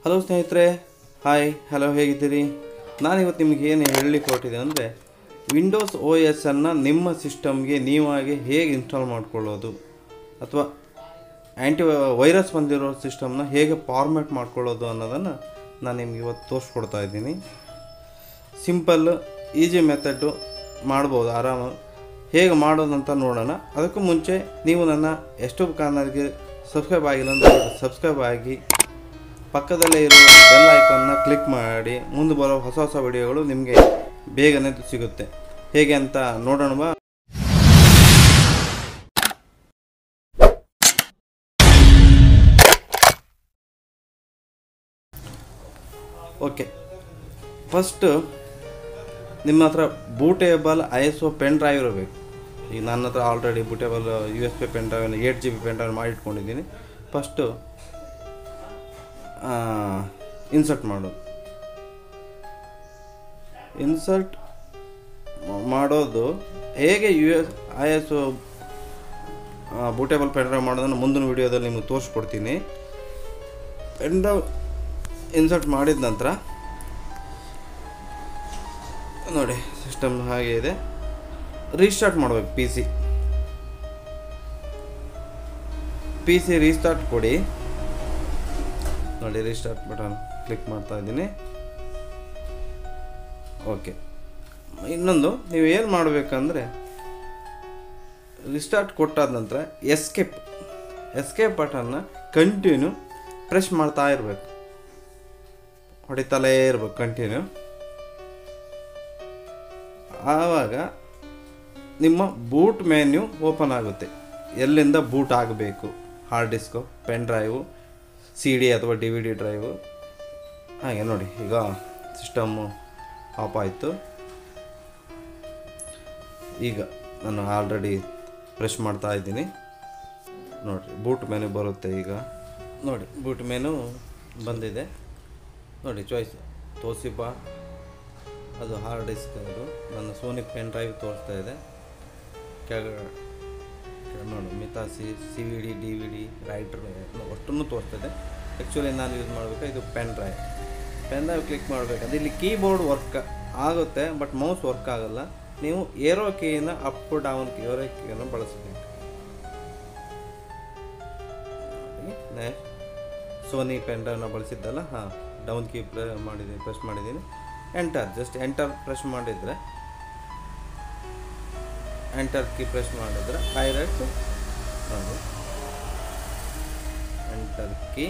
Hello ಸ್ನೇಹಿತರೆ, hi hello, ಹೇಗಿದ್ದೀರಿ? ನಾನಿವತ್ತು ನಿಮಗೆ ಏನು ಹೇಳಲಿಕ್ಕೆ ಹೊರಟಿದೆ ಅಂದರೆ ವಿಂಡೋಸ್ ಓ ಎಸ್ ಅನ್ನು ನಿಮ್ಮ ಸಿಸ್ಟಮ್ಗೆ ನೀವಾಗಿ ಹೇಗೆ ಇನ್ಸ್ಟಾಲ್ ಮಾಡ್ಕೊಳ್ಳೋದು ಅಥವಾ ಆ್ಯಂಟಿ ವೈರಸ್ ಬಂದಿರೋ ಸಿಸ್ಟಮ್ನ ಹೇಗೆ ಫಾರ್ಮ್ಯಾಟ್ ಮಾಡ್ಕೊಳ್ಳೋದು ಅನ್ನೋದನ್ನು ನಾನು ನಿಮ್ಗೆ ಇವತ್ತು ತೋರಿಸ್ಕೊಡ್ತಾ ಇದ್ದೀನಿ. ಸಿಂಪಲ್ ಈಸಿ ಮೆಥಡ್ಡು ಮಾಡ್ಬೋದು ಆರಾಮಾಗಿ. ಹೇಗೆ ಮಾಡೋದಂತ ನೋಡೋಣ. ಅದಕ್ಕೂ ಮುಂಚೆ ನೀವು ನನ್ನ ಯೂಟ್ಯೂಬ್ ಚಾನಲ್ಗೆ ಸಬ್ಸ್ಕ್ರೈಬ್ ಆಗಿಲ್ಲ ಅಂದರೆ ಸಬ್ಸ್ಕ್ರೈಬ್ ಆಗಿ, ಪಕ್ಕದಲ್ಲೇ ಇರುವ ಬೆಲ್ ಐಕಾನ್ನ ಕ್ಲಿಕ್ ಮಾಡಿ. ಮುಂದೆ ಬರೋ ಹೊಸ ಹೊಸ ವಿಡಿಯೋಗಳು ನಿಮಗೆ ಬೇಗನೆ ಸಿಗುತ್ತೆ. ಹೇಗೆ ಅಂತ ನೋಡೋಣ ಬಾ. ಓಕೆ, ಫಸ್ಟು ನಿಮ್ಮ ಹತ್ರ ಬೂಟೇಬಲ್ ISO ಪೆನ್ ಡ್ರೈವ್ ಇರಬೇಕು. ಈಗ ನನ್ನ ಹತ್ರ ಆಲ್ರೆಡಿ ಬೂಟೇಬಲ್ USB ಪೆನ್ ಡ್ರೈವನ್ನು 8GB ಪೆನ್ ಡ್ರೈವ್ ಮಾಡಿ ಇಟ್ಕೊಂಡಿದ್ದೀನಿ. ಫಸ್ಟು ಇನ್ಸರ್ಟ್ ಮಾಡೋದು. ಇನ್ಸರ್ಟ್ ಮಾಡೋದು ಹೇಗೆ ISO ಬೂಟೇಬಲ್ ಪೆನ್ ಡ್ರೈವ್ ಮಾಡೋದನ್ನು ಮುಂದಿನ ವಿಡಿಯೋದಲ್ಲಿ ನಿಮಗೆ ತೋರಿಸ್ಕೊಡ್ತೀನಿ. ಪೆನ್ ಡ್ರೈವ್ ಇನ್ಸರ್ಟ್ ಮಾಡಿದ ನಂತರ ನೋಡಿ, ಸಿಸ್ಟಮ್ ಹಾಗೆ ಇದೆ. ರೀಸ್ಟಾರ್ಟ್ ಮಾಡಬೇಕು. ಪಿ ಸಿ ರೀಸ್ಟಾರ್ಟ್ ಕೊಡಿ. ನೋಡಿ, ರೀಸ್ಟಾರ್ಟ್ ಬಟನ್ ಕ್ಲಿಕ್ ಮಾಡ್ತಾ ಇದ್ದೀನಿ. ಓಕೆ, ಇನ್ನೊಂದು ನೀವು ಏನು ಮಾಡಬೇಕಂದ್ರೆ ರೀಸ್ಟಾರ್ಟ್ ಕೊಟ್ಟಾದ ನಂತರ ಎಸ್ಕೇಪ್ ಬಟನ್ನ ಕಂಟಿನ್ಯೂ ಪ್ರೆಸ್ ಮಾಡ್ತಾ ಇರಬೇಕು. ಹೊಡಿತಲೇ ಇರಬೇಕು ಕಂಟಿನ್ಯೂ. ಆವಾಗ ನಿಮ್ಮ ಬೂಟ್ ಮೆನ್ಯೂ ಓಪನ್ ಆಗುತ್ತೆ. ಎಲ್ಲಿಂದ ಬೂಟ್ ಆಗಬೇಕು, hard disk, pen drive, CD ಅಥವಾ DVD ಡ್ರೈವು. ಹಾಗೆ ನೋಡಿ, ಈಗ ಸಿಸ್ಟಮ್ಮು ಆಫ್ ಆಯಿತು. ಈಗ ನಾನು ಆಲ್ರೆಡಿ ಪ್ರೆಸ್ ಮಾಡ್ತಾ ಇದ್ದೀನಿ. ನೋಡಿರಿ, ಬೂಟ್ ಮೆನು ಬರುತ್ತೆ. ಈಗ ನೋಡಿ, ಬೂಟ್ ಮೆನು ಬಂದಿದೆ. ನೋಡಿ, ಚಾಯ್ಸ್ ತೋಸಿಬಾ, ಅದು ಹಾರ್ಡ್ ಡಿಸ್ಕ್, ಅದು ನನ್ನ ಸೋನಿ ಪೆನ್ ಡ್ರೈವ್ ತೋರಿಸ್ತಾ ಇದೆ. ನೋಡಿ, ಮಿತಾಸಿ, CVD, DVD, ರೈಟ್ರ್ ಅಷ್ಟನ್ನು ತೋರಿಸ್ತದೆ. ಆ್ಯಕ್ಚುಲಿ ನಾನು ಯೂಸ್ ಮಾಡಬೇಕು ಇದು ಪೆನ್ ಡ್ರೈವ್ ಕ್ಲಿಕ್ ಮಾಡಬೇಕಂದ್ರೆ ಇಲ್ಲಿ ಕೀಬೋರ್ಡ್ ವರ್ಕ್ ಆಗುತ್ತೆ, ಬಟ್ ಮೌಸ್ ವರ್ಕ್ ಆಗೋಲ್ಲ. ನೀವು ಏರೋ ಕೀನ ಅಪ್ ಡೌನ್ ಏರೋ ಕೀಯನ್ನು ಬಳಸಬೇಕು. ಸೋನಿ ಪೆನ್ ಡ್ರೈವ್ನ ಬಳಸಿದ್ದಲ್ಲ, ಡೌನ್ ಕೀ ಪ್ರೆಸ್ ಮಾಡಿದ್ದೀನಿ. ಜಸ್ಟ್ ಎಂಟರ್ ಪ್ರೆಸ್ ಮಾಡಿದರೆ, ಎಂಟರ್ ಕೀ ಪ್ರೆಸ್ ಮಾಡಿದರೆ ಡೈರೆಕ್ಟ್ ನೋಡಿ, ಎಂಟರ್ ಕೀ.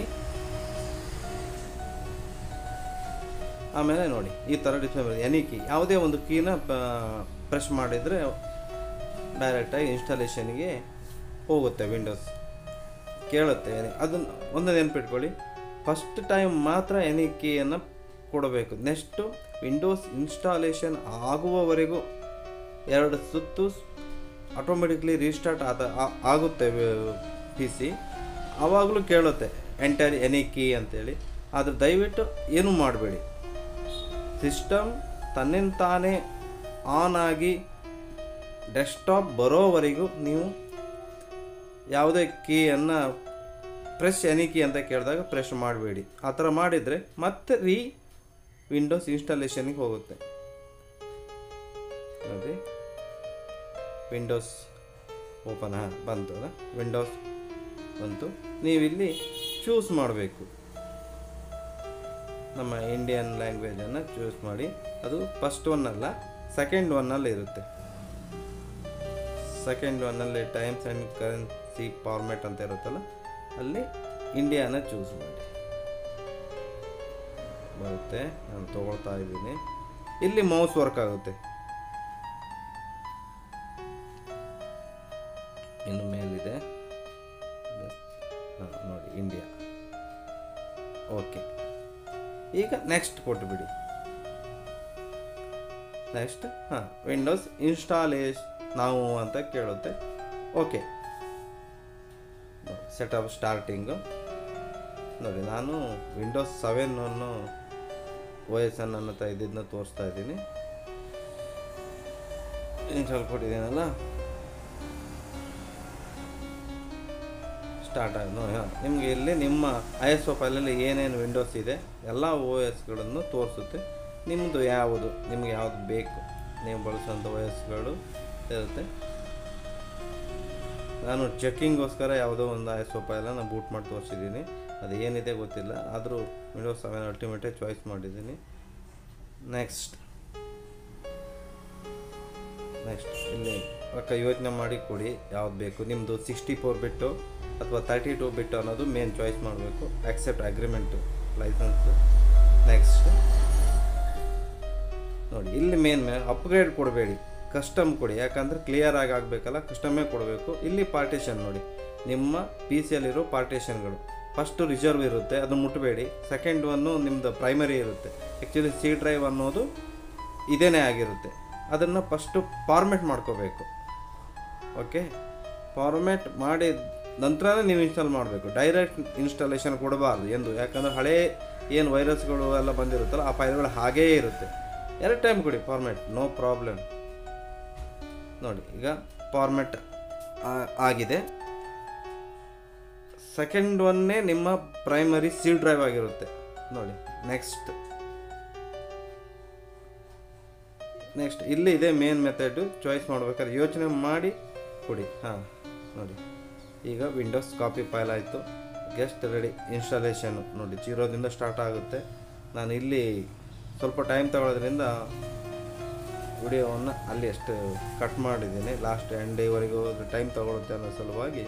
ಆಮೇಲೆ ನೋಡಿ, ಈ ಥರ ಡಿಸ್ಪ್ಲೇ ಬರುತ್ತೆ. ಎನಿ ಕೀ, ಯಾವುದೇ ಒಂದು ಕೀನ ಪ್ರೆಸ್ ಮಾಡಿದರೆ ಡೈರೆಕ್ಟಾಗಿ ಇನ್ಸ್ಟಾಲೇಷನ್ಗೆ ಹೋಗುತ್ತೆ. ವಿಂಡೋಸ್ ಕೇಳುತ್ತೆ. ಅದನ್ನು ಒಂದು ನೆನಪಿಟ್ಕೊಳ್ಳಿ, ಫಸ್ಟ್ ಟೈಮ್ ಮಾತ್ರ ಎನಿ ಕೀಯನ್ನು ಕೊಡಬೇಕು. ನೆಕ್ಸ್ಟು ವಿಂಡೋಸ್ ಇನ್ಸ್ಟಾಲೇಷನ್ ಆಗುವವರೆಗೂ 2 ಸುತ್ತು ಆಟೋಮೆಟಿಕ್ಲಿ ರೀಸ್ಟಾರ್ಟ್ ಆಗುತ್ತೆ PC. ಆವಾಗಲೂ ಕೇಳುತ್ತೆ ಎಂಟರ್ ಎನಿ ಕೀ ಅಂತೇಳಿ. ಆದರೆ ದಯವಿಟ್ಟು ಏನೂ ಮಾಡಬೇಡಿ. ಸಿಸ್ಟಮ್ ತನ್ನಿಂದ ತಾನೇ ಆನ್ ಆಗಿ ಡೆಸ್ಕ್ಟಾಪ್ ಬರೋವರೆಗೂ ನೀವು ಯಾವುದೇ ಕೀಯನ್ನು ಪ್ರೆಸ್ ಎನಿ ಕೀ ಅಂತ ಕೇಳಿದಾಗ ಪ್ರೆಸ್ ಮಾಡಬೇಡಿ. ಆ ಥರ ಮಾಡಿದರೆ ಮತ್ತೆ ವಿಂಡೋಸ್ ಇನ್ಸ್ಟಾಲೇಷನ್ಗೆ ಹೋಗುತ್ತೆ. ನೋಡಿ, ವಿಂಡೋಸ್ ಓಪನ್ ಬಂತು. ವಿಂಡೋಸ್ ಬಂತು. ನೀವಿಲ್ಲಿ ಚೂಸ್ ಮಾಡಬೇಕು. ನಮ್ಮ ಇಂಡಿಯನ್ ಲ್ಯಾಂಗ್ವೇಜನ್ನು ಚೂಸ್ ಮಾಡಿ. ಅದು ಫಸ್ಟ್ ಒನ್ನಲ್ಲ, ಸೆಕೆಂಡ್ ಒನ್ನಲ್ಲಿ ಇರುತ್ತೆ. ಸೆಕೆಂಡ್ ಒನ್ನಲ್ಲಿ ಟೈಮ್ಸ್ ಆ್ಯಂಡ್ ಕರೆನ್ಸಿ ಫಾರ್ಮ್ಯಾಟ್ ಅಂತ ಇರುತ್ತಲ್ಲ, ಅಲ್ಲಿ ಇಂಡಿಯಾನ ಚೂಸ್ ಮಾಡಿ. ಬರುತ್ತೆ, ನಾನು ತೊಗೊಳ್ತಾ ಇದ್ದೀನಿ. ಇಲ್ಲಿ ಮೌಸ್ ವರ್ಕ್ ಆಗುತ್ತೆ. ಇನ್ನು ಮೇಲಿದೆ ನೋಡಿ, ಇಂಡಿಯಾ. ಓಕೆ, ಈಗ ನೆಕ್ಸ್ಟ್ ಕೊಟ್ಟುಬಿಡಿ. ನೆಕ್ಸ್ಟ್ ವಿಂಡೋಸ್ ಇನ್ಸ್ಟಾಲೇಷನ್ ನಾವು ಅಂತ ಕೇಳುತ್ತೆ. ಓಕೆ, ಸೆಟಪ್ ಸ್ಟಾರ್ಟಿಂಗು ನೋಡಿ. ನಾನು ವಿಂಡೋಸ್ 7 OS ಅನ್ನೋ ಇದನ್ನ ತೋರಿಸ್ತಾ ಇದ್ದೀನಿ. ಇನ್ಸ್ಟಾಲ್ ಕೊಟ್ಟಿದ್ದೀನಲ್ಲ, ಸ್ಟಾರ್ಟ್ ಆಗಿ ನೋಡಿ. ನಿಮಗೆ ಇಲ್ಲಿ ನಿಮ್ಮ ISO ಫೈಲಲ್ಲಿ ಏನೇನು ವಿಂಡೋಸ್ ಇದೆ ಎಲ್ಲ OSಗಳನ್ನು ತೋರಿಸುತ್ತೆ. ನಿಮ್ಮದು ಯಾವುದು ನಿಮಗೆ ಯಾವುದು ಬೇಕು ನೀವು ಬಳಸುವಂಥ OSಗಳು ಇರುತ್ತೆ. ನಾನು ಚೆಕ್ಕಿಂಗೋಸ್ಕರ ಯಾವುದೋ ಒಂದು ISO ಫೈಲನ್ನು ಬೂಟ್ ಮಾಡಿ ತೋರಿಸಿದ್ದೀನಿ. ಅದು ಏನಿದೆ ಗೊತ್ತಿಲ್ಲ, ಆದರೂ ವಿಂಡೋಸ್ 7 ಅಲ್ಟಿಮೇಟೇ ಚಾಯ್ಸ್ ಮಾಡಿದ್ದೀನಿ. ನೆಕ್ಸ್ಟ್ ಇಲ್ಲಿ ಯೋಚನೆ ಮಾಡಿ ಕೊಡಿ ಯಾವ್ದು ಬೇಕು. ನಿಮ್ಮದು 64 ಬಿಟ್ಟು ಅಥವಾ 32 ಬಿಟ್ಟು ಅನ್ನೋದು ಮೇನ್ ಚಾಯ್ಸ್ ಮಾಡಬೇಕು. Accept agreement licence. ನೆಕ್ಸ್ಟ್ ನೋಡಿ, ಇಲ್ಲಿ ಮೇನ್ ಅಪ್ಗ್ರೇಡ್ ಕೊಡಬೇಡಿ, ಕಸ್ಟಮ್ ಕೊಡಿ. ಯಾಕಂದರೆ ಕ್ಲಿಯರ್ ಆಗಬೇಕಲ್ಲ, ಕಸ್ಟಮೇ ಕೊಡಬೇಕು. ಇಲ್ಲಿ ಪಾರ್ಟಿಷನ್ ನೋಡಿ, ನಿಮ್ಮ PCಯಲ್ಲಿರೋ ಪಾರ್ಟಿಷನ್ಗಳು. ಫಸ್ಟು ರಿಸರ್ವ್ ಇರುತ್ತೆ, ಅದು ಮುಟ್ಟಬೇಡಿ. ಸೆಕೆಂಡ್ ಒನ್ನು ನಿಮ್ಮದು ಪ್ರೈಮರಿ ಇರುತ್ತೆ. ಆ್ಯಕ್ಚುಲಿ C ಡ್ರೈವ್ ಅನ್ನೋದು ಇದೇನೇ ಆಗಿರುತ್ತೆ. ಅದನ್ನು ಫಸ್ಟು ಫಾರ್ಮೆಟ್ ಮಾಡ್ಕೋಬೇಕು. ಓಕೆ, ಫಾರ್ಮೆಟ್ ಮಾಡಿದ ನಂತರನೇ ನೀವು ಇನ್ಸ್ಟಾಲ್ ಮಾಡಬೇಕು. ಡೈರೆಕ್ಟ್ ಇನ್ಸ್ಟಾಲೇಷನ್ ಕೊಡಬಾರ್ದು ಎಂದು. ಯಾಕಂದರೆ ಹಳೇ ಏನು ವೈರಸ್ಗಳು ಎಲ್ಲ ಬಂದಿರುತ್ತಲ್ಲ ಆ ಫೈಲ್ಗಳು ಹಾಗೇ ಇರುತ್ತೆ. 2 ಟೈಮ್ ಕೊಡಿ ಫಾರ್ಮೆಟ್, ನೋ ಪ್ರಾಬ್ಲಮ್. ನೋಡಿ, ಈಗ ಫಾರ್ಮೆಟ್ ಆಗಿದೆ. ಸೆಕೆಂಡ್ ಒನ್ನೇ ನಿಮ್ಮ ಪ್ರೈಮರಿ C ಡ್ರೈವ್ ಆಗಿರುತ್ತೆ ನೋಡಿ. ನೆಕ್ಸ್ಟ್ ಇಲ್ಲಿ ಇದೆ ಮೇನ್ ಮೆಥಡು. ಚಾಯ್ಸ್ ಮಾಡ್ಬೇಕಾದ್ರೆ ಯೋಚನೆ ಮಾಡಿ ಕೊಡಿ. ನೋಡಿ, ಈಗ ವಿಂಡೋಸ್ ಕಾಪಿ ಫೈಲ್ ಆಯಿತು. ಗೆಸ್ಟ್ ರೆಡಿ ಇನ್ಸ್ಟಾಲೇಷನ್ನು ನೋಡಿ 0ದಿಂದ ಸ್ಟಾರ್ಟ್ ಆಗುತ್ತೆ. ನಾನು ಇಲ್ಲಿ ಸ್ವಲ್ಪ ಟೈಮ್ ತಗೊಳ್ಳೋದ್ರಿಂದ ವಿಡಿಯೋವನ್ನು ಅಲ್ಲಿ ಅಷ್ಟು ಕಟ್ ಮಾಡಿದ್ದೀನಿ. ಲಾಸ್ಟ್ ಎಂಡಿವರೆಗೂ ಟೈಮ್ ತಗೊಳುತ್ತೆ ಅನ್ನೋ ಸಲುವಾಗಿ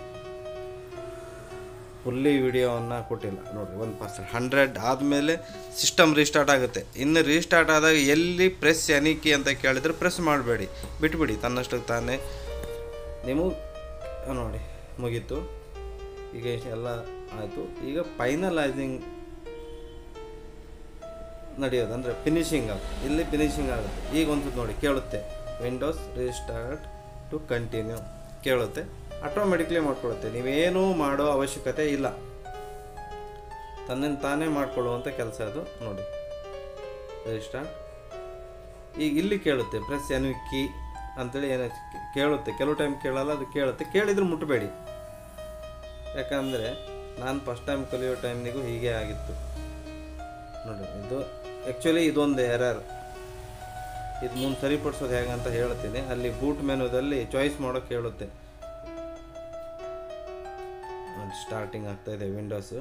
ಫುಲ್ಲಿ ವಿಡಿಯೋವನ್ನು ಕೊಟ್ಟಿಲ್ಲ. ನೋಡಿ, 1% 100 ಆದಮೇಲೆ ಸಿಸ್ಟಮ್ ರೀಸ್ಟಾರ್ಟ್ ಆಗುತ್ತೆ. ಇನ್ನು ರೀಸ್ಟಾರ್ಟ್ ಆದಾಗ ಎಲ್ಲಿ ಪ್ರೆಸ್ ಎನಿಕಿ ಅಂತ ಕೇಳಿದರೆ ಪ್ರೆಸ್ ಮಾಡಬೇಡಿ, ಬಿಟ್ಬಿಡಿ. ತನ್ನಷ್ಟಕ್ಕೆ ತಾನೇ ನೀವು ನೋಡಿ ಮುಗೀತು. ಈಗ ಎಲ್ಲ ಆಯಿತು. ಈಗ ಫೈನಲೈಸಿಂಗ್ ನಡೆಯೋದು ಅಂದರೆ ಫಿನಿಶಿಂಗ್ ಆಗುತ್ತೆ. ಇಲ್ಲಿ ಫಿನಿಶಿಂಗ್ ಆಗುತ್ತೆ. ಈಗ ಒಂದು ನೋಡಿ ಕೇಳುತ್ತೆ, ವಿಂಡೋಸ್ ರೀಸ್ಟಾರ್ಟ್ ಟು ಕಂಟಿನ್ಯೂ ಕೇಳುತ್ತೆ. ಆಟೋಮೆಟಿಕ್ಲಿ ಮಾಡ್ಕೊಳ್ಳುತ್ತೆ. ನೀವೇನೂ ಮಾಡೋ ಅವಶ್ಯಕತೆ ಇಲ್ಲ, ತನ್ನನ್ನು ತಾನೇ ಮಾಡಿಕೊಳ್ಳುವಂಥ ಕೆಲಸ ಅದು. ನೋಡಿ ರೀಸ್ಟಾರ್ಟ್. ಈಗ ಇಲ್ಲಿ ಕೇಳುತ್ತೆ ಪ್ರೆಸ್ ಎನ್ ಕೀ ಅಂತೇಳಿ ಏನೋ ಕೇಳುತ್ತೆ. ಕೆಲವು ಟೈಮ್ ಕೇಳಲ್ಲ, ಅದು ಕೇಳುತ್ತೆ. ಕೇಳಿದ್ರೆ ಮುಟ್ಟಬೇಡಿ. ಯಾಕಂದರೆ ನಾನು ಫಸ್ಟ್ ಟೈಮ್ ಕಲಿಯೋ ಟೈಮ್ನಿಗೂ ಹೀಗೆ ಆಗಿತ್ತು ನೋಡಿ. ಇದು ಆ್ಯಕ್ಚುಲಿ ಇದೊಂದು ಎರರ್. ಇದು ಮುಂದೆ ಸರಿಪಡಿಸೋದು ಹೇಗೆ ಅಂತ ಹೇಳ್ತೀನಿ. ಅಲ್ಲಿ ಬೂಟ್ ಮೆನುದಲ್ಲಿ ಚಾಯ್ಸ್ ಮಾಡೋಕ್ಕೆ ಹೇಳುತ್ತೆ. ಸ್ಟಾರ್ಟಿಂಗ್ ಆಗ್ತಾಯಿದೆ ವಿಂಡೋಸು.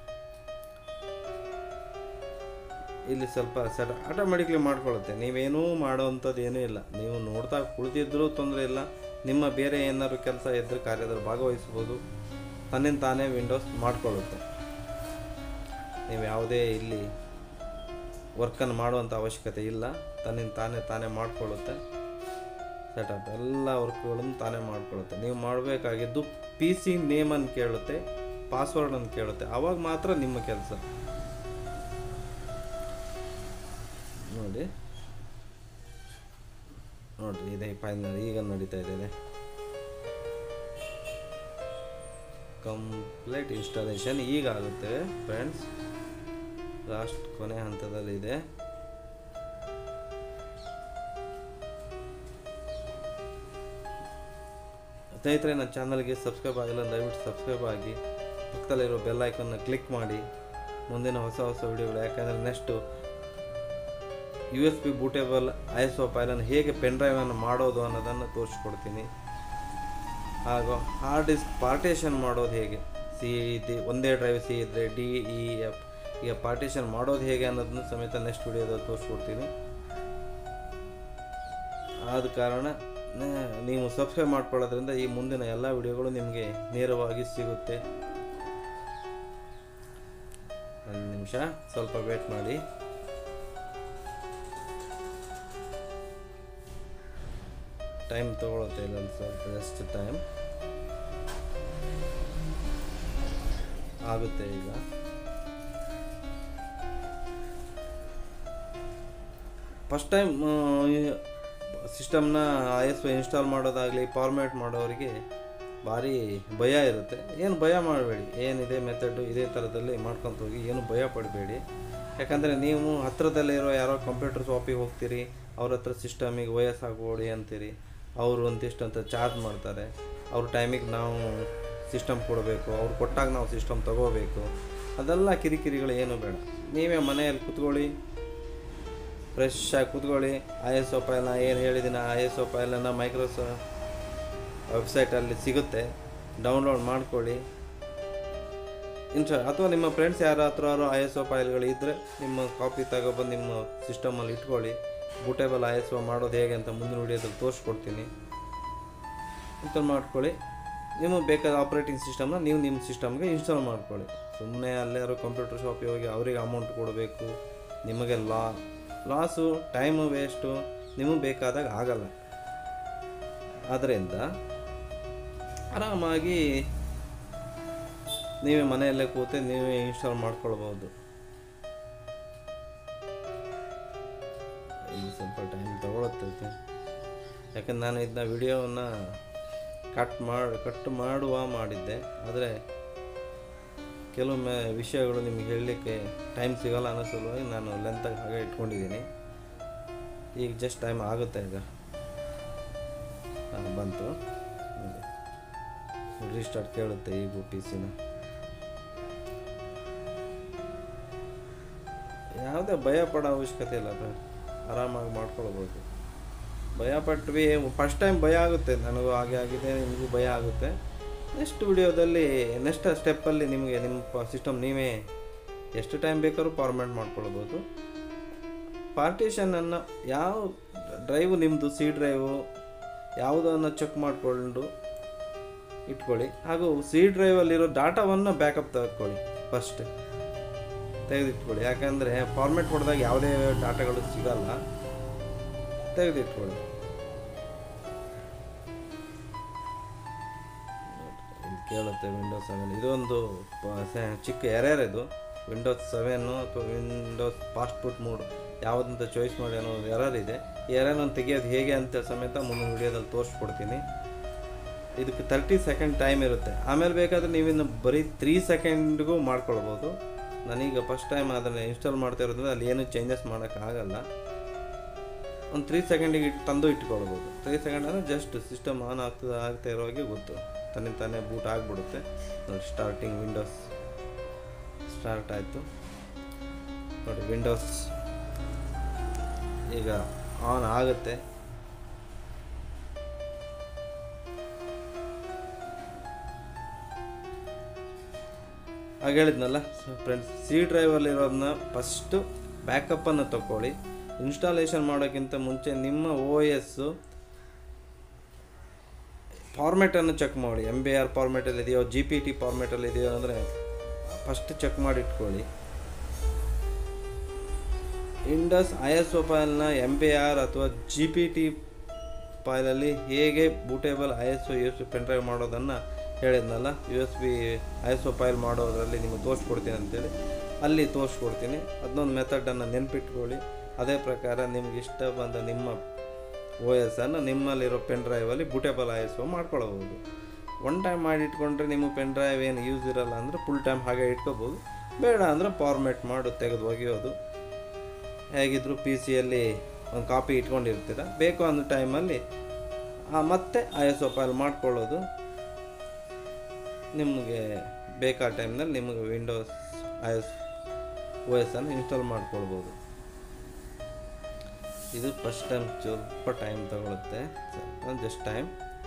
ಇಲ್ಲಿ ಸ್ವಲ್ಪ ಆಟೋಮೆಟಿಕ್ಲಿ ಮಾಡ್ಕೊಳ್ಳುತ್ತೆ. ನೀವೇನೂ ಮಾಡೋವಂಥದ್ದು ಏನೂ ಇಲ್ಲ. ನೀವು ನೋಡ್ತಾ ಕುಳಿತಿದ್ರೂ ತೊಂದರೆ ಇಲ್ಲ. ನಿಮ್ಮ ಬೇರೆ ಏನಾದ್ರು ಕೆಲಸ ಇದ್ದರೆ ಕಾರ್ಯದಲ್ಲಿ ಭಾಗವಹಿಸ್ಬೋದು. ತನ್ನಿಂದ ತಾನೇ ವಿಂಡೋಸ್ ಮಾಡ್ಕೊಳ್ಳುತ್ತೆ. ನೀವು ಯಾವುದೇ ಇಲ್ಲಿ ವರ್ಕನ್ನು ಮಾಡುವಂಥ ಅವಶ್ಯಕತೆ ಇಲ್ಲ. ತನ್ನಿಂದ ತಾನೇ ಮಾಡಿಕೊಳ್ಳುತ್ತೆ. ಸೆಟಪ್ ಎಲ್ಲ ವರ್ಕ್ಗಳನ್ನು ತಾನೇ ಮಾಡಿಕೊಳ್ಳುತ್ತೆ. ನೀವು ಮಾಡಬೇಕಾಗಿದ್ದು PC ನೇಮನ್ನು ಕೇಳುತ್ತೆ, ಪಾಸ್ವರ್ಡನ್ನು ಕೇಳುತ್ತೆ. ಆವಾಗ ಮಾತ್ರ ನಿಮ್ಮ ಕೆಲಸ. ನೋಡಿ ಇದೆ ಫೈನಲ್ ಈಗ ನಡೀತಾ ಇದೆ. ಕಂಪ್ಲೀಟ್ ಇನ್ಸ್ಟಾಲೇಷನ್ ಈಗ ಆಗುತ್ತೆ ಫ್ರೆಂಡ್ಸ್. ಲಾಸ್ಟ್ ಕೊನೆ ಹಂತದಲ್ಲಿದೆ. ಸ್ನೇಹಿತರೆ, ನನ್ನ ಚಾನಲ್ಗೆ ಸಬ್ಸ್ಕ್ರೈಬ್ ಆಗಿಲ್ಲ ದಯವಿಟ್ಟು ಸಬ್ಸ್ಕ್ರೈಬ್ ಆಗಿ, ಪಕ್ಕದಲ್ಲಿರೋ ಬೆಲ್ ಐಕನ್ನ ಕ್ಲಿಕ್ ಮಾಡಿ ಮುಂದಿನ ಹೊಸ ವಿಡಿಯೋಗಳು. ಯಾಕಂದರೆ ನೆಕ್ಸ್ಟು USB ಬೂಟೇಬಲ್ ISO ಫೈಲನ್ನು ಹೇಗೆ ಪೆನ್ ಡ್ರೈವನ್ನು ಮಾಡೋದು ಅನ್ನೋದನ್ನು ತೋರಿಸ್ಕೊಡ್ತೀನಿ. ಹಾಗೂ ಹಾರ್ಡ್ ಡಿಸ್ಕ್ ಪಾರ್ಟೇಷನ್ ಮಾಡೋದು ಹೇಗೆ, ಒಂದೇ ಡ್ರೈವ್ C ಇದ್ದರೆ DEF ಈಗ ಪಾರ್ಟೇಷನ್ ಮಾಡೋದು ಹೇಗೆ ಅನ್ನೋದನ್ನು ಸಮೇತ ನೆಕ್ಸ್ಟ್ ವಿಡಿಯೋದಲ್ಲಿ ತೋರಿಸ್ಕೊಡ್ತೀನಿ. ಆದ ಕಾರಣ ನೀವು ಸಬ್ಸ್ಕ್ರೈಬ್ ಮಾಡ್ಕೊಳ್ಳೋದ್ರಿಂದ ಈ ಮುಂದಿನ ಎಲ್ಲ ವಿಡಿಯೋಗಳು ನಿಮಗೆ ನೇರವಾಗಿ ಸಿಗುತ್ತೆ. ಒಂದು ನಿಮಿಷ ಸ್ವಲ್ಪ ವೇಟ್ ಮಾಡಿ. ಟೈಮ್ ತಗೊಳುತ್ತೆ ಇಲ್ಲೊಂದು ಸ್ವಲ್ಪ ಜಸ್ಟ್ ಟೈಮ್ ಆಗುತ್ತೆ. ಈಗ ಫಸ್ಟ್ ಟೈಮ್ ಸಿಸ್ಟಮ್ನ ISO ಇನ್ಸ್ಟಾಲ್ ಮಾಡೋದಾಗಲಿ ಫಾರ್ಮ್ಯಾಟ್ ಮಾಡೋರಿಗೆ ಭಾರಿ ಭಯ ಇರುತ್ತೆ. ಏನು ಭಯ ಮಾಡಬೇಡಿ, ಏನಿದೆ ಮೆಥಡು ಇದೇ ಥರದಲ್ಲಿ ಮಾಡ್ಕೊತ ಹೋಗಿ, ಏನು ಭಯ ಪಡಬೇಡಿ. ಯಾಕಂದರೆ ನೀವು ಹತ್ತಿರದಲ್ಲಿರೋ ಯಾರೋ ಕಂಪ್ಯೂಟರ್ ಶಾಪಿಗೆ ಹೋಗ್ತೀರಿ, ಅವ್ರ ಹತ್ರ ಸಿಸ್ಟಮಿಗೆ OS ಹಾಕ್ಕೊಡಿ ಅಂತೀರಿ. ಅವರು ಒಂದಿಷ್ಟು ಅಂತ ಚಾರ್ಜ್ ಮಾಡ್ತಾರೆ. ಅವ್ರ ಟೈಮಿಗೆ ನಾವು ಸಿಸ್ಟಮ್ ಕೊಡಬೇಕು, ಅವ್ರು ಕೊಟ್ಟಾಗ ನಾವು ಸಿಸ್ಟಮ್ ತೊಗೋಬೇಕು, ಅದೆಲ್ಲ ಕಿರಿಕಿರಿಗಳು ಏನು ಬೇಡ. ನೀವೇ ಮನೆಯಲ್ಲಿ ಕೂತ್ಕೊಳ್ಳಿ, ಫ್ರೆಶ್ ಆಗಿ ಕೂತ್ಕೊಳ್ಳಿ. ISO ಫೈಲ್ನ ಏನು ಹೇಳಿದ್ದೀನಿ ISO ಫೈಲನ್ನು ಮೈಕ್ರೋಸಾಫ್ಟ್ ವೆಬ್ಸೈಟಲ್ಲಿ ಸಿಗುತ್ತೆ, ಡೌನ್ಲೋಡ್ ಮಾಡ್ಕೊಳ್ಳಿ. ಅಥವಾ ನಿಮ್ಮ ಫ್ರೆಂಡ್ಸ್ ಯಾರ ಹತ್ರ ISO ಫೈಲ್ಗಳು ಇದ್ದರೆ ನಿಮ್ಮ ಕಾಪಿ ತಗೊಬಂದು ನಿಮ್ಮ ಸಿಸ್ಟಮಲ್ಲಿ ಇಟ್ಕೊಳ್ಳಿ. ಬೂಟೇಬಲ್ ISO ಮಾಡೋದು ಹೇಗೆ ಅಂತ ಮುಂದಿನ ವೀಡಿಯೋದಲ್ಲಿ ತೋರಿಸ್ಕೊಡ್ತೀನಿ. ಇನ್ಸ್ಟಾಲ್ ಮಾಡ್ಕೊಳ್ಳಿ. ನಿಮಗೆ ಬೇಕಾದ ಆಪ್ರೇಟಿಂಗ್ ಸಿಸ್ಟಮ್ನ ನೀವು ನಿಮ್ಮ ಸಿಸ್ಟಮ್ಗೆ ಇನ್ಸ್ಟಾಲ್ ಮಾಡ್ಕೊಳ್ಳಿ. ಸುಮ್ಮನೆ ಅಲ್ಲೇರೋ ಕಂಪ್ಯೂಟರ್ ಶಾಪಿಗೆ ಹೋಗಿ ಅವರಿಗೆ ಅಮೌಂಟ್ ಕೊಡಬೇಕು, ನಿಮಗೆ ಲಾಸು, ಟೈಮು ವೇಸ್ಟು, ನಿಮಗೆ ಬೇಕಾದಾಗ ಆಗಲ್ಲ. ಆದ್ದರಿಂದ ಆರಾಮಾಗಿ ನೀವೇ ಮನೆಯಲ್ಲೇ ಕೂತು ನೀವೇ ಇನ್ಸ್ಟಾಲ್ ಮಾಡ್ಕೊಳ್ಬೋದು. ಇದು ಸ್ವಲ್ಪ ಟೈಮ್ ತಗೊಳುತ್ತೆ, ಯಾಕಂದ್ರೆ ನಾನು ಇದನ್ನ ವಿಡಿಯೋವನ್ನು ಕಟ್ ಮಾಡಿದ್ದೆ. ಆದರೆ ಕೆಲವೊಮ್ಮೆ ವಿಷಯಗಳು ನಿಮಗೆ ಹೇಳಲಿಕ್ಕೆ ಟೈಮ್ ಸಿಗೋಲ್ಲ ಅನ್ನೋ ಸಲುವಾಗಿ ನಾನು ಲೆಂತಾಗಿ ಹಾಗೆ ಇಟ್ಕೊಂಡಿದ್ದೀನಿ. ಈಗ ಜಸ್ಟ್ ಟೈಮ್ ಆಗುತ್ತೆ. ಈಗ ಬಂತು, ರೀಸ್ಟಾರ್ಟ್ ಕೇಳುತ್ತೆ ಈಗ PC-ನ. ಯಾವುದೇ ಭಯ ಪಡೋ ಅವಶ್ಯಕತೆ ಇಲ್ಲ, ಆರಾಮಾಗಿ ಮಾಡ್ಕೊಳ್ಬೋದು. ಭಯ ಪಟ್ವಿ, ಫಸ್ಟ್ ಟೈಮ್ ಭಯ ಆಗುತ್ತೆ, ನನಗೂ ಹಾಗೆ ಆಗಿದೆ, ನಿಮಗೂ ಭಯ ಆಗುತ್ತೆ. ನೆಕ್ಸ್ಟ್ ವಿಡಿಯೋದಲ್ಲಿ ನೆಕ್ಸ್ಟ್ ಸ್ಟೆಪ್ಪಲ್ಲಿ ನಿಮಗೆ ನಿಮ್ಮ ಸಿಸ್ಟಮ್ ನೀವೇ ಎಷ್ಟು ಟೈಮ್ ಬೇಕಾದ್ರೂ ಫಾರ್ಮ್ಯಾಟ್ ಮಾಡ್ಕೊಳ್ಬೋದು. ಪಾರ್ಟಿಷನನ್ನು ಯಾವ ಡ್ರೈವು ನಿಮ್ಮದು C ಡ್ರೈವು ಯಾವುದನ್ನು ಚೆಕ್ ಮಾಡಿಕೊಂಡು ಇಟ್ಕೊಳ್ಳಿ. ಹಾಗೂ C ಡ್ರೈವಲ್ಲಿರೋ ಡಾಟಾವನ್ನು ಬ್ಯಾಕಪ್ ತೆಗೆದುಕೊಳ್ಳಿ, ಫಸ್ಟ್ ತೆಗೆದಿಟ್ಕೊಳ್ಳಿ. ಯಾಕಂದರೆ ಫಾರ್ಮ್ಯಾಟ್ ಹೊಡೆದಾಗ ಯಾವುದೇ ಡಾಟಾಗಳು ಸಿಗಲ್ಲ, ತೆಗೆದಿಟ್ಕೊಳ್ಳಿ. ಇಲ್ಲಿ ಕೇಳುತ್ತೆ Windows 7. ಇದೊಂದು ಚಿಕ್ಕ ಎರರ್. ಇದು Windows 7 ಅಥವಾ Windows ಫಾಸ್ಟ್ಫುಡ್ ಮೋಡ್ ಯಾವುದಂತ ಚಾಯ್ಸ್ ಮಾಡಿ ಅನ್ನೋ ಎರರ್ ಇದೆ. ಈ ಎರರನ್ನು ತೆಗೆಯೋದು ಹೇಗೆ ಅಂತ ಸಮೇತ ಮುಂದಿನ ವಿಡಿಯೋದಲ್ಲಿ ತೋರಿಸ್ಕೊಡ್ತೀನಿ. ಇದಕ್ಕೆ 30 ಸೆಕೆಂಡ್ ಟೈಮ್ ಇರುತ್ತೆ. ಆಮೇಲೆ ಬೇಕಾದರೆ ನೀವಿನ್ನು ಬರೀ 3 ಸೆಕೆಂಡ್ಗೂ ಮಾಡ್ಕೊಳ್ಬೋದು. ನಾನೀಗ ಫಸ್ಟ್ ಟೈಮ್ ಅದನ್ನು ಇನ್ಸ್ಟಾಲ್ ಮಾಡ್ತಾ ಇರೋದ್ರಿಂದ ಅಲ್ಲಿ ಏನೂ ಚೇಂಜಸ್ ಮಾಡೋಕ್ಕಾಗಲ್ಲ. ಒಂದು 3 ಸೆಕೆಂಡಿಗೆ ತಂದು ಇಟ್ಕೊಳ್ಬೋದು. 3 ಸೆಕೆಂಡ್ ಅಂದರೆ ಜಸ್ಟ್ ಸಿಸ್ಟಮ್ ಆನ್ ಆಗ್ತಾ ಇರೋವಾಗೆ ಗೊತ್ತು, ತಾನೇ ಬೂಟ್ ಆಗಿಬಿಡುತ್ತೆ. ನೋಡಿ, ಸ್ಟಾರ್ಟಿಂಗ್ ವಿಂಡೋಸ್ ಸ್ಟಾರ್ಟ್ ಆಯಿತು. ನೋಡಿ, ವಿಂಡೋಸ್ ಈಗ ಆನ್ ಆಗುತ್ತೆ. ಹಾಗೆ ಹೇಳಿದ್ನಲ್ಲ ಫ್ರೆಂಡ್ಸ್, C ಡ್ರೈವಲ್ಲಿರೋದನ್ನ ಫಸ್ಟು ಬ್ಯಾಕಪ್ಪನ್ನು ತಗೊಳ್ಳಿ. ಇನ್ಸ್ಟಾಲೇಷನ್ ಮಾಡೋಕ್ಕಿಂತ ಮುಂಚೆ ನಿಮ್ಮ OS ಫಾರ್ಮ್ಯಾಟನ್ನು ಚೆಕ್ ಮಾಡಿ. MBR ಫಾರ್ಮ್ಯಾಟಲ್ಲಿ ಇದೆಯೋ, GPT ಫಾರ್ಮ್ಯಾಟಲ್ಲಿ ಇದೆಯೋ ಅಂದರೆ ಫಸ್ಟ್ ಚೆಕ್ ಮಾಡಿ ಇಟ್ಕೊಳ್ಳಿ. ವಿಂಡೋಸ್ ISO ಫೈಲ್ನ MBR ಅಥವಾ GPT ಫೈಲಲ್ಲಿ ಹೇಗೆ bootable ISO USB pen drive ಮಾಡೋದನ್ನು ಹೇಳಿದ್ನಲ್ಲ, USB ISO ಫೈಲ್ ಮಾಡೋದರಲ್ಲಿ ನಿಮಗೆ ತೋರಿಸ್ಕೊಡ್ತೀನಿ ಅಂತೇಳಿ, ಅಲ್ಲಿ ತೋರಿಸ್ಕೊಡ್ತೀನಿ. ಅದನ್ನೊಂದು ಮೆಥಡನ್ನು ನೆನಪಿಟ್ಕೊಳ್ಳಿ. ಅದೇ ಪ್ರಕಾರ ನಿಮ್ಗೆ ಇಷ್ಟ ಬಂದ ನಿಮ್ಮ OS-ಅನ್ನು ನಿಮ್ಮಲ್ಲಿರೋ ಪೆನ್ ಡ್ರೈವಲ್ಲಿ ಬೂಟೇಬಲ್ ISO ಮಾಡ್ಕೊಳ್ಬೋದು. ಒನ್ ಟೈಮ್ ಮಾಡಿ ಇಟ್ಕೊಂಡ್ರೆ ನಿಮ್ಮ ಪೆನ್ ಡ್ರೈವ್ ಏನು ಯೂಸ್ ಇರೋಲ್ಲ ಅಂದರೆ ಫುಲ್ ಟೈಮ್ ಹಾಗೆ ಇಟ್ಕೋಬೋದು. ಬೇಡ ಅಂದರೆ ಫಾರ್ಮ್ಯಾಟ್ ಮಾಡಿ ತೆಗೆದು ಒಗೆಯೋದು. ಹೇಗಿದ್ದರೂ PC-ಯಲ್ಲಿ ಒಂದು ಕಾಪಿ ಇಟ್ಕೊಂಡಿರ್ತೀರ, ಬೇಕು ಅನ್ನೋ ಟೈಮಲ್ಲಿ ಮತ್ತೆ ISO ಫೈಲ್ ಮಾಡ್ಕೊಳ್ಳೋದು. ನಿಮಗೆ ಬೇಕಾದ ಟೈಮ್ನಲ್ಲಿ ನಿಮಗೆ ವಿಂಡೋಸ್ OS-ಅನ್ನು ಇನ್ಸ್ಟಾಲ್ ಮಾಡ್ಕೊಳ್ಬೋದು. ಇದು ಫಸ್ಟ್ ಟೈಮ್ ಸ್ವಲ್ಪ ಟೈಮ್ ತಗೊಳುತ್ತೆ, ಜಸ್ಟ್ ಟೈಮ್.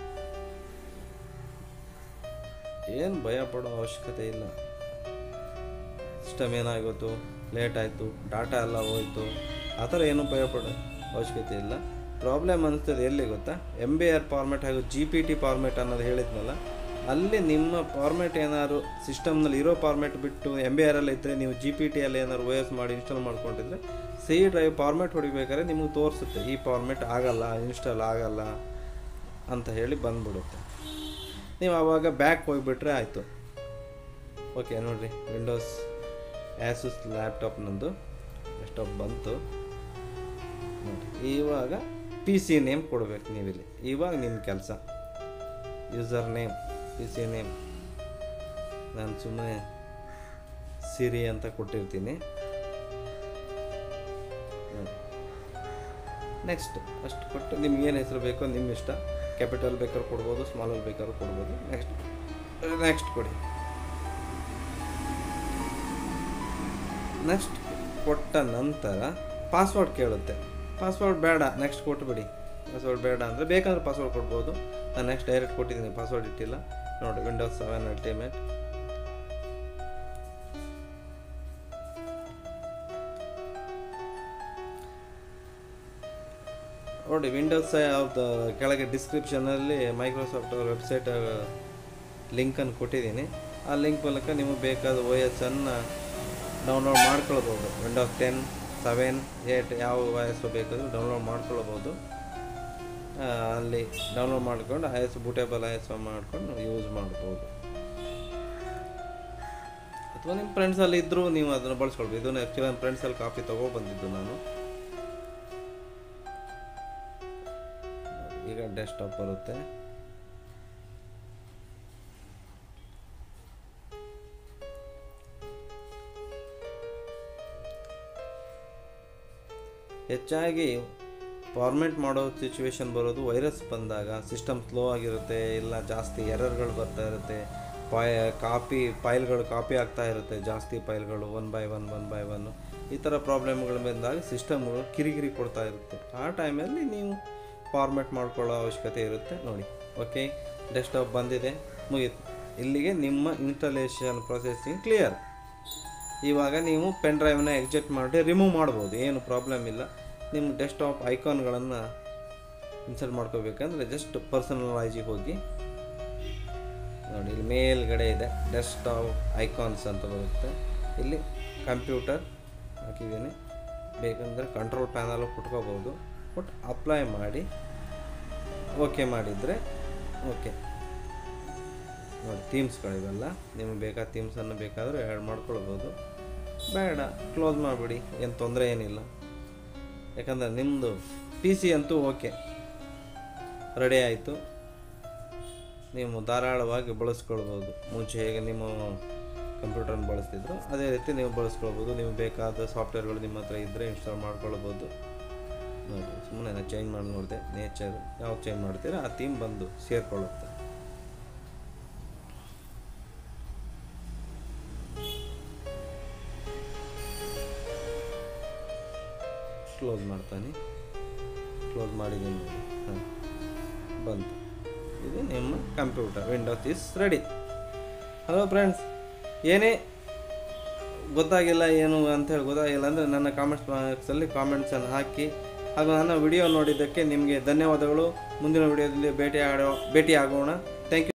ಏನು ಭಯ ಪಡೋ ಅವಶ್ಯಕತೆ ಇಲ್ಲ. ಸಿಸ್ಟಮ್ ಏನಾಗೋಯ್ತು, ಲೇಟ್ ಆಯಿತು, ಡಾಟಾ ಎಲ್ಲ ಹೋಯಿತು, ಆ ಥರ ಏನೂ ಭಯ ಪಡೋ ಅವಶ್ಯಕತೆ ಇಲ್ಲ. ಪ್ರಾಬ್ಲಮ್ ಅನಿಸ್ತದೆ ಎಲ್ಲಿ ಗೊತ್ತಾ, MBR ಫಾರ್ಮ್ಯಾಟ್ ಹಾಗೂ GPT ಫಾರ್ಮ್ಯಾಟ್ ಅನ್ನೋದು ಹೇಳಿದ್ನಲ್ಲ, ಅಲ್ಲಿ ನಿಮ್ಮ ಫಾರ್ಮ್ಯಾಟ್ ಏನಾದ್ರು ಸಿಸ್ಟಮ್ನಲ್ಲಿ ಇರೋ ಫಾರ್ಮ್ಯಾಟ್ ಬಿಟ್ಟು MBRಲ್ಲಿ ಇದ್ದರೆ, ನೀವು GPT-ಯಲ್ಲಿ ಏನಾದ್ರು OS ಮಾಡಿ ಇನ್ಸ್ಟಾಲ್ ಮಾಡ್ಕೊಂಡಿದ್ರೆ C ಡ್ರೈವ್ ಫಾರ್ಮ್ಯಾಟ್ ಹೊಡಿಬೇಕಾದ್ರೆ ನಿಮಗೆ ತೋರಿಸುತ್ತೆ ಈ ಫಾರ್ಮ್ಯಾಟ್ ಆಗಲ್ಲ, ಇನ್ಸ್ಟಾಲ್ ಆಗಲ್ಲ ಅಂತ ಹೇಳಿ ಬಂದ್ಬಿಡುತ್ತೆ. ನೀವು ಆವಾಗ ಬ್ಯಾಕ್ ಹೋಗಿಬಿಟ್ರೆ ಆಯಿತು. ಓಕೆ, ನೋಡಿರಿ, ವಿಂಡೋಸ್ ಆ್ಯಸೂಸ್ ಲ್ಯಾಪ್ಟಾಪ್ ನಂದು ಡೆಸ್ಕ್ಟಾಪ್ ಬಂತು ನೋಡಿ. ಇವಾಗ PC ನೇಮ್ ಕೊಡಬೇಕು ನೀವಿಲ್ಲಿ. ಇವಾಗ ನಿಮ್ಮ ಕೆಲಸ ಯೂಸರ್ ನೇಮ್, PC ನೇಮ್ ನಾನು ಸುಮ್ಮನೆ ಸಿರಿ ಅಂತ ಕೊಟ್ಟಿರ್ತೀನಿ. ನೆಕ್ಸ್ಟ್ ಅಷ್ಟು ಕೊಟ್ಟು ನಿಮ್ಗೇನು ಹೆಸರು ಬೇಕೋ ನಿಮ್ಮ ಇಷ್ಟ. ಕ್ಯಾಪಿಟಲ್ ಬೇಕಾದ್ರೂ ಕೊಡ್ಬೋದು, ಸ್ಮಾಲಲ್ಲಿ ಬೇಕಾದ್ರೂ ಕೊಡ್ಬೋದು. ನೆಕ್ಸ್ಟ್ ನೆಕ್ಸ್ಟ್ ಕೊಡಿ. ನೆಕ್ಸ್ಟ್ ಕೊಟ್ಟ ನಂತರ ಪಾಸ್ವರ್ಡ್ ಕೇಳುತ್ತೆ. ಪಾಸ್ವರ್ಡ್ ಬೇಡ, ನೆಕ್ಸ್ಟ್ ಕೊಟ್ಟುಬಿಡಿ. ಪಾಸ್ವರ್ಡ್ ಬೇಡ ಅಂದರೆ ಬೇಕಾದ್ರೆ ಪಾಸ್ವರ್ಡ್ ಕೊಡ್ಬೋದು. ನಾನು ನೆಕ್ಸ್ಟ್ ಡೈರೆಕ್ಟ್ ಕೊಟ್ಟಿದ್ದೀನಿ, ಪಾಸ್ವರ್ಡ್ ಇಟ್ಟಿಲ್ಲ ನೋಡಿ. ವಿಂಡೋಸ್ 7 ಅಲ್ಟಿಮೇಟ್ ನೋಡಿ. ವಿಂಡೋಸ್ ಅವ್ರದ್ದು ಕೆಳಗೆ ಡಿಸ್ಕ್ರಿಪ್ಷನಲ್ಲಿ ಮೈಕ್ರೋಸಾಫ್ಟ್ ಅವ್ರ ವೆಬ್ಸೈಟ್ ಲಿಂಕನ್ನು ಕೊಟ್ಟಿದ್ದೀನಿ. ಆ ಲಿಂಕ್ ಮೂಲಕ ನಿಮಗೆ ಬೇಕಾದ OS ಅನ್ನು ಡೌನ್ಲೋಡ್ ಮಾಡ್ಕೊಳ್ಬೋದು. ವಿಂಡೋಸ್ 10, 7, 8 ಯಾವ OS ಬೇಕಾದರೂ ಡೌನ್ಲೋಡ್ ಮಾಡ್ಕೊಳ್ಬೋದು. ಅಲ್ಲಿ ಡೌನ್ಲೋಡ್ ಮಾಡ್ಕೊಂಡು IS ಬೂಟೇಬಲ್ IS ಮಾಡ್ಕೊಂಡು ಯೂಸ್ ಮಾಡ್ಬೋದು. ಅಥವಾ ನಿಮ್ಮ ಫ್ರೆಂಡ್ಸಲ್ಲಿ ಇದ್ದರೂ ನೀವು ಅದನ್ನು ಬಳಸ್ಕೊಳ್ಬೋದು. ಇದನ್ನು ಆ್ಯಕ್ಚುಲಿ ನನ್ನ ಫ್ರೆಂಡ್ಸಲ್ಲಿ ಕಾಪಿ ತೊಗೊಬಂದಿದ್ದು ನಾನು. ಈಗ ಡೆಸ್ಕ್ಟಾಪ್ ಬರುತ್ತೆ. ಹೆಚ್ಚಾಗಿ ಫಾರ್ಮೆಟ್ ಮಾಡೋ ಸಿಚುವೇಶನ್ ಬರೋದು ವೈರಸ್ ಬಂದಾಗ. ಸಿಸ್ಟಮ್ ಸ್ಲೋ ಆಗಿರುತ್ತೆ, ಇಲ್ಲ ಜಾಸ್ತಿ ಎರರ್ಗಳು ಬರ್ತಾ ಇರುತ್ತೆ, ಫೈಲ್ಗಳು ಕಾಪಿ ಆಗ್ತಾ ಇರುತ್ತೆ, ಜಾಸ್ತಿ ಫೈಲ್ಗಳು ಒನ್ ಬೈ ಒನ್ ಈ ಥರ ಪ್ರಾಬ್ಲಮ್ಗಳು ಬಂದಾಗ ಸಿಸ್ಟಮ್ಗಳು ಕಿರಿಕಿರಿ ಕೊಡ್ತಾ ಇರುತ್ತೆ. ಆ ಟೈಮಲ್ಲಿ ನೀವು ಫಾರ್ಮೆಟ್ ಮಾಡ್ಕೊಳ್ಳೋ ಅವಶ್ಯಕತೆ ಇರುತ್ತೆ ನೋಡಿ. ಓಕೆ, ಡೆಸ್ಕ್ಟಾಪ್ ಬಂದಿದೆ, ಮುಗೀತು. ಇಲ್ಲಿಗೆ ನಿಮ್ಮ ಇನ್ಸ್ಟಾಲೇಷನ್ ಪ್ರೊಸೆಸಿಂಗ್ ಕ್ಲಿಯರ್. ಇವಾಗ ನೀವು ಪೆನ್ ಡ್ರೈವ್ನ ಎಕ್ಸಿಟ್ ಮಾಡಿ ರಿಮೂವ್ ಮಾಡ್ಬೋದು, ಏನು ಪ್ರಾಬ್ಲಮ್ ಇಲ್ಲ. ನಿಮ್ಮ ಡೆಸ್ಕ್ಟಾಪ್ ಐಕಾನ್ಗಳನ್ನು ಇನ್ಸರ್ಟ್ ಮಾಡ್ಕೋಬೇಕಂದ್ರೆ ಜಸ್ಟ್ ಪರ್ಸನಲೈಜಿಗೆ ಹೋಗಿ ನೋಡಿ. ಇಲ್ಲಿ ಮೇಲ್ಗಡೆ ಇದೆ ಡೆಸ್ಕ್ಟಾಪ್ ಐಕಾನ್ಸ್ ಅಂತ ಬರುತ್ತೆ. ಇಲ್ಲಿ ಕಂಪ್ಯೂಟರ್ ಹಾಕಿದ್ದೀನಿ, ಬೇಕಂದರೆ ಕಂಟ್ರೋಲ್ ಪ್ಯಾನಲ್ ಕೊಟ್ಕೋಬೋದು. ಬಟ್ ಅಪ್ಲೈ ಮಾಡಿ ಓಕೆ ಮಾಡಿದರೆ ಓಕೆ ನೋಡಿ. ಥೀಮ್ಸ್ಗಳಿವೆಲ್ಲ, ನಿಮಗೆ ಬೇಕಾದ ಥೀಮ್ಸನ್ನು ಬೇಕಾದರೂ ಆ್ಯಡ್ ಮಾಡ್ಕೊಳ್ಬೋದು. ಬೇಡ ಕ್ಲೋಸ್ ಮಾಡಿಬಿಡಿ, ಏನು ತೊಂದರೆ ಏನಿಲ್ಲ. ಯಾಕಂದರೆ ನಿಮ್ಮದು PC ಅಂತೂ ಓಕೆ ರೆಡಿ ಆಯಿತು. ನೀವು ಧಾರಾಳವಾಗಿ ಬಳಸ್ಕೊಳ್ಬೋದು. ಮುಂಚೆ ಹೇಗೆ ನಿಮ್ಮ ಕಂಪ್ಯೂಟರ್ನ ಬಳಸ್ತಿದ್ರು ಅದೇ ರೀತಿ ನೀವು ಬಳಸ್ಕೊಳ್ಬೋದು. ನಿಮಗೆ ಬೇಕಾದ ಸಾಫ್ಟ್ವೇರ್ಗಳು ನಿಮ್ಮ ಹತ್ರ ಇದ್ದರೆ ಇನ್ಸ್ಟಾಲ್ ಮಾಡ್ಕೊಳ್ಬೋದು ನೋಡಿ. ಸುಮ್ಮನೆ ನಾನು ಚೇಂಜ್ ಮಾಡಿ ನೋಡಿದೆ. ನೇಚರ್ ಯಾವ್ದು ಚೇಂಜ್ ಮಾಡ್ತೀರಾ ಆ ಥೀಮ್ ಬಂದು ಸೇರಿಕೊಳ್ಳುತ್ತೆ. ಕ್ಲೋಸ್ ಮಾಡ್ತಾನೆ, ಕ್ಲೋಸ್ ಮಾಡಿದ್ದೀನಿ. ಹಾಂ, ಬಂತು. ಇದು ನಿಮ್ಮ computer. Windows is ready. Hello friends, ಏನೇ ಗೊತ್ತಾಗಿಲ್ಲ ಏನು ಅಂಥೇಳಿ ಗೊತ್ತಾಗಿಲ್ಲ ಅಂದರೆ ನನ್ನ ಕಾಮೆಂಟ್ಸ್ ಬಾಕ್ಸಲ್ಲಿ ಕಾಮೆಂಟ್ಸನ್ನು ಹಾಕಿ. ಹಾಗೂ ನನ್ನ ವಿಡಿಯೋ ನೋಡಿದ್ದಕ್ಕೆ ನಿಮಗೆ ಧನ್ಯವಾದಗಳು. ಮುಂದಿನ ವಿಡಿಯೋದಲ್ಲಿ ಭೇಟಿ ಆಗೋಣ. Thank you.